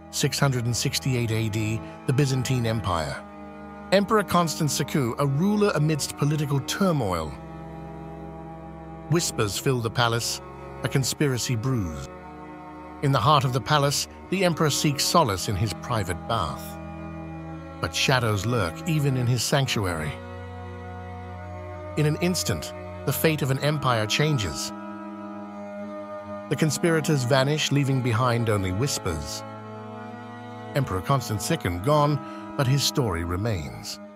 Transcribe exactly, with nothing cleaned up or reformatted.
six hundred sixty-eight A D, the Byzantine Empire. Emperor Constans the Second, a ruler amidst political turmoil. Whispers fill the palace, a conspiracy brews. In the heart of the palace, the emperor seeks solace in his private bath. But shadows lurk even in his sanctuary. In an instant, the fate of an empire changes. The conspirators vanish, leaving behind only whispers. Emperor Constans the Second gone, but his story remains.